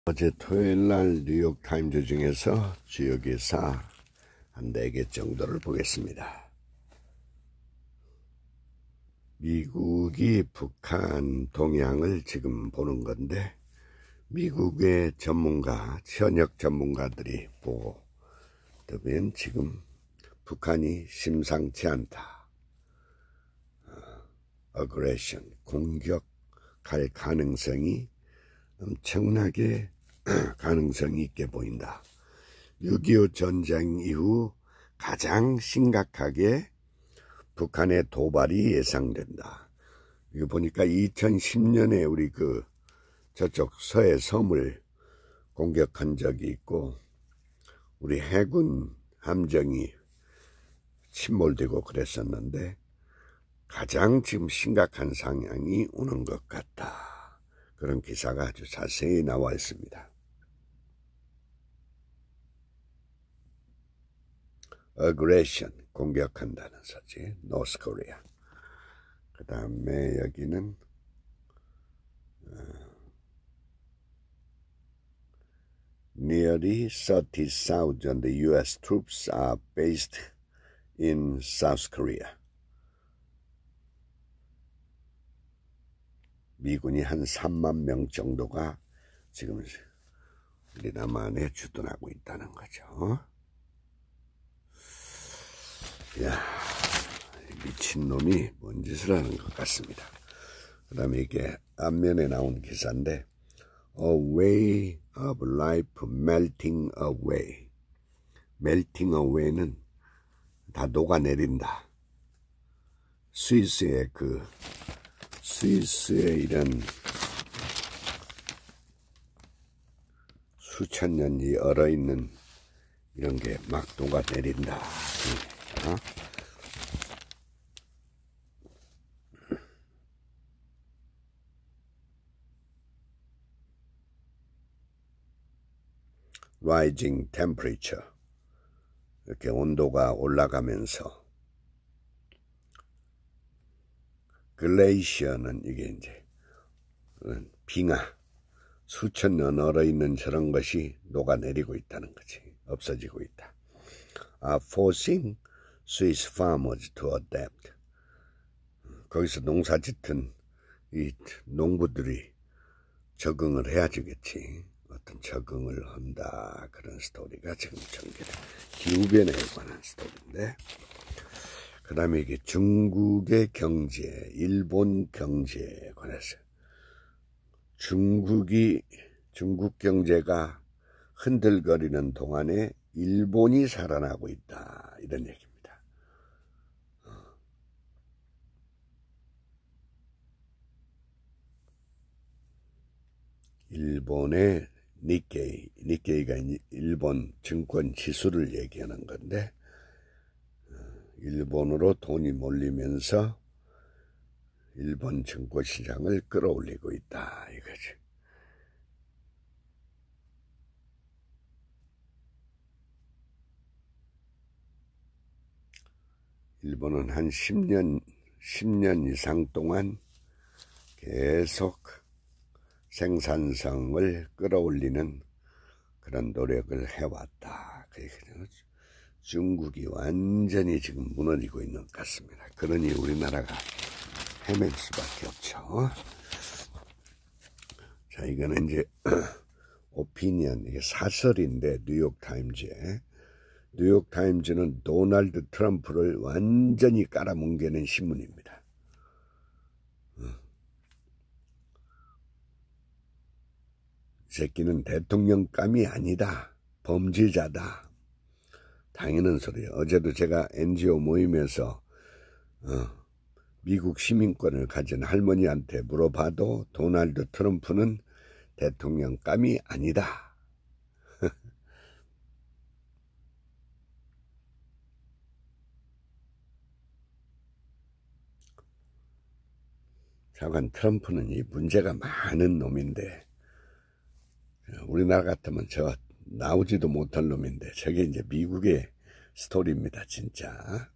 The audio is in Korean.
어제 토요일날 뉴욕타임즈 중에서 주요 기사 한 4개 정도를 보겠습니다. 미국이 북한 동향을 지금 보는 건데, 미국의 현역 전문가들이 보고 그러면 지금 북한이 심상치 않다. 어그레션, 공격할 가능성이 엄청나게 가능성이 있게 보인다. 6.25 전쟁 이후 가장 심각하게 북한의 도발이 예상된다. 이거 보니까 2010년에 우리 저쪽 서해 섬을 공격한 적이 있고, 우리 해군 함정이 침몰되고 그랬었는데, 가장 지금 심각한 상황이 오는 것 같다. 그런 기사가 아주 자세히 나와 있습니다. aggression, 공격한다는 소지, North Korea. 그 다음에 여기는 nearly 30,000 US troops are based in South Korea. 미군이 한 3만 명 정도가 지금 우리 남한에 주둔하고 있다는 거죠. 이야, 미친놈이 뭔 짓을 하는 것 같습니다. 그 다음에 이게 앞면에 나온 기사인데, A way of life melting away. melting away는 다 녹아내린다. 스위스의 이런 수천 년이 얼어있는 이런 게 막 녹아내린다. Rising temperature. 이렇게 온도가 올라가면서, 글레이셔는 이게 이제 빙하, 수천 년 얼어있는 저런 것이 녹아내리고 있다는 거지. 없어지고 있다. Forcing Swiss farmers to adapt. 거기서 농사 짓던 이 농부들이 적응을 해야 되겠지. 어떤 적응을 한다. 그런 스토리가 지금 전개돼. 기후변화에 관한 스토리인데, 그 다음에 이게 중국의 경제, 일본 경제에 관해서, 중국 경제가 흔들거리는 동안에 일본이 살아나고 있다. 이런 얘기입니다. 일본의 니케이가 일본 증권 지수를 얘기하는 건데, 일본으로 돈이 몰리면서 일본 증권 시장을 끌어올리고 있다 이거지. 일본은 한 10년 이상 동안 계속 생산성을 끌어올리는 그런 노력을 해왔다. 중국이 완전히 지금 무너지고 있는 것 같습니다. 그러니 우리나라가 헤맬 수밖에 없죠. 자, 이거는 이제 오피니언, 이게 사설인데, 뉴욕타임즈는 도널드 트럼프를 완전히 깔아뭉개는 신문입니다. 이 새끼는 대통령감이 아니다. 범죄자다. 당연한 소리예요. 어제도 제가 NGO 모임에서 미국 시민권을 가진 할머니한테 물어봐도 도널드 트럼프는 대통령감이 아니다. 하여간 트럼프는 이 문제가 많은 놈인데, 우리나라 같으면 저 나오지도 못할 놈인데, 저게 이제 미국의 스토리입니다, 진짜.